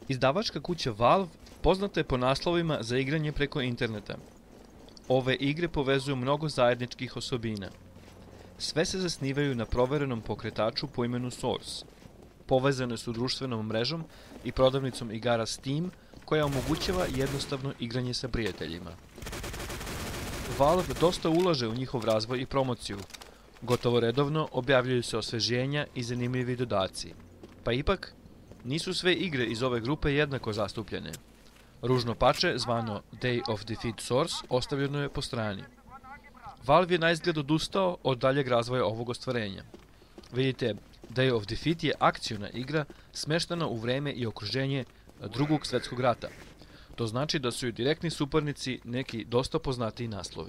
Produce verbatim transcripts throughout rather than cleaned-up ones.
Izdavačka kuća Valve poznata je po naslovima za igranje preko interneta. Ove igre povezuju mnogo zajedničkih osobina. Sve se zasnivaju na proverenom pokretaču po imenu Source. Povezane su društvenom mrežom i prodavnicom igara Steam, koja omogućava jednostavno igranje sa prijateljima. Valve dosta ulaže u njihov razvoj i promociju. Gotovo redovno objavljuju se osveženja i zanimljivi dodaci. Pa ipak, nisu sve igre iz ove grupe jednako zastupljene. Ružno pače, zvano Day of Defeat Source, ostavljeno je po strani. Valve je naizgled odustao od daljeg razvoja ovog ostvarenja. Vidite, Day of Defeat je akciona igra smeštena u vreme i okruženje Drugog svetskog rata. To znači da su i direktni suparnici neki dosta poznatiji naslovi.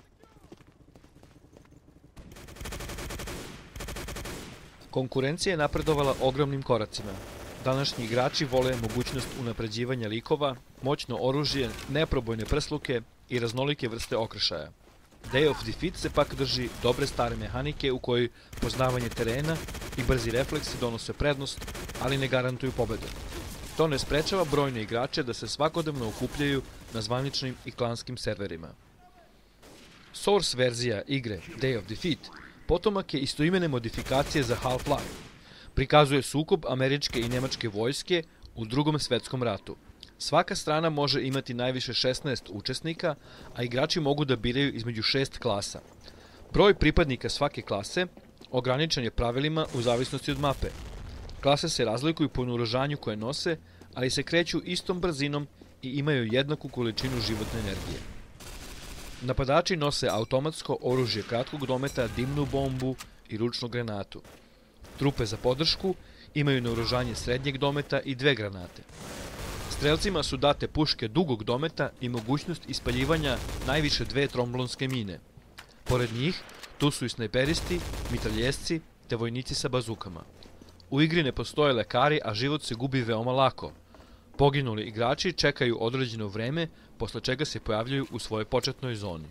Konkurencija je napredovala ogromnim koracima. Današnji igrači vole mogućnost unapređivanja likova, moćno oružje, neprobojne prsluke i raznolike vrste okršaja. Day of Defeat se pak drži dobre stare mehanike u kojoj poznavanje terena i brzi refleksi donose prednost, ali ne garantuju pobedu. To ne sprečava brojne igrače da se svakodnevno okupljaju na zvaničnim i klanskim serverima. Source verzija igre Day of Defeat potomak je istoimene modifikacije za Half-Life. Prikazuje sukob američke i nemačke vojske u Drugom svetskom ratu. Svaka strana može imati najviše šesnaest učesnika, a igrači mogu da biraju između šest klasa. Broj pripadnika svake klase ograničen je pravilima u zavisnosti od mape. Klase se razlikuju po naoružanju koje nose, ali se kreću istom brzinom i imaju jednaku količinu životne energije. Napadači nose automatsko oružje kratkog dometa, dimnu bombu i ručnu granatu. Trupe za podršku imaju naoružanje srednjeg dometa i dve granate. Strelcima su date puške dugog dometa i mogućnost ispaljivanja najviše dve tromblonske mine. Pored njih, tu su i snajperisti, mitraljesci te vojnici sa bazukama. U igri ne postoje lekari, a život se gubi veoma lako. Poginuli igrači čekaju određeno vreme, posle čega se pojavljaju u svojoj početnoj zoni.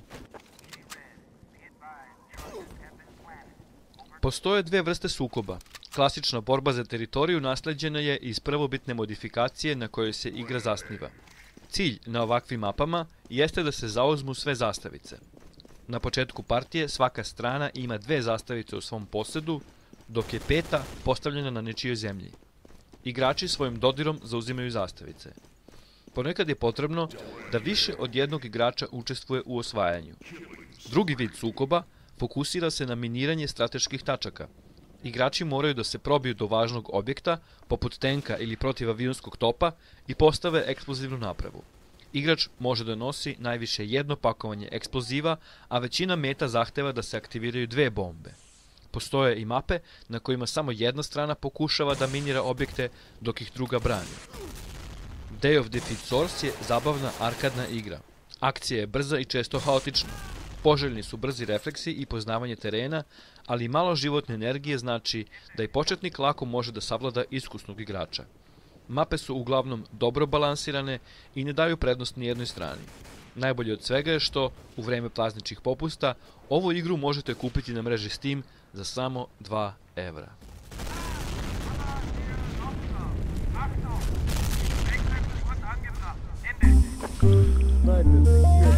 Postoje dve vrste sukoba. Klasična borba za teritoriju nasleđena je iz prvobitne modifikacije na kojoj se igra zasniva. Cilj na ovakvim mapama jeste da se zauzmu sve zastavice. Na početku partije svaka strana ima dve zastavice u svom posedu, dok je peta postavljena na nečijoj zemlji. Igrači svojim dodirom zauzimaju zastavice. Ponekad je potrebno da više od jednog igrača učestvuje u osvajanju. Drugi vid sukoba fokusira se na miniranje strateških tačaka. Igrači moraju da se probiju do važnog objekta, poput tenka ili protivavionskog topa, i postave eksplozivnu napravu. Igrač može da nosi najviše jedno pakovanje eksploziva, a većina meta zahteva da se aktiviraju dve bombe. Postoje i mape na kojima samo jedna strana pokušava da minira objekte, dok ih druga brani. Day of Defeat Source je zabavna arkadna igra. Akcija je brza i često haotična. Poželjni su brzi refleksi i poznavanje terena, ali malo životne energije znači da i početnik lako može da savlada iskusnog igrača. Mape su uglavnom dobro balansirane i ne daju prednost ni jednoj strani. Najbolje od svega je što, u vreme prazničnih popusta, ovu igru možete kupiti na mreži Steam za samo dva evra. Nein,